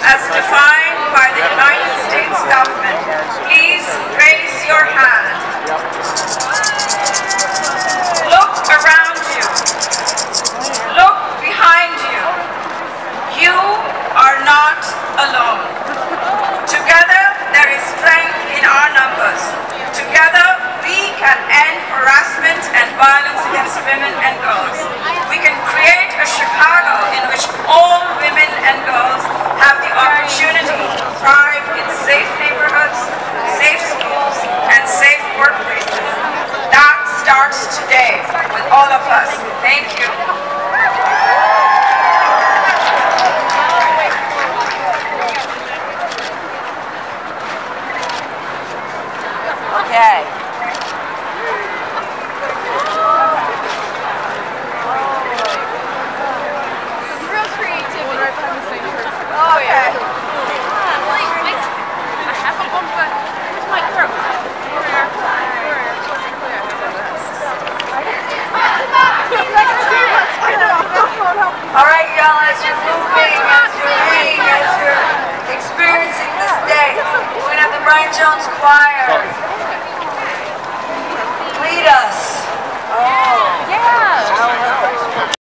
as defined by the United States government. Please raise your hand. Look around you. Look behind you. You are not alone. Together there is strength in our numbers. Together we can end harassment and violence against women and girls. We can create a Chicago in which all women and girls have the opportunity to thrive in safe neighborhoods, safe schools, and safe workplaces. That starts today with all of us. Thank you. Okay. Real creativity. Right behind the same person. Oh, yeah. Wait. I have a bump, but where's my throat? All right, y'all, as you're moving, as you're reading, as you're experiencing this day, we're going to have the Brian Jones Choir lead us. Yeah.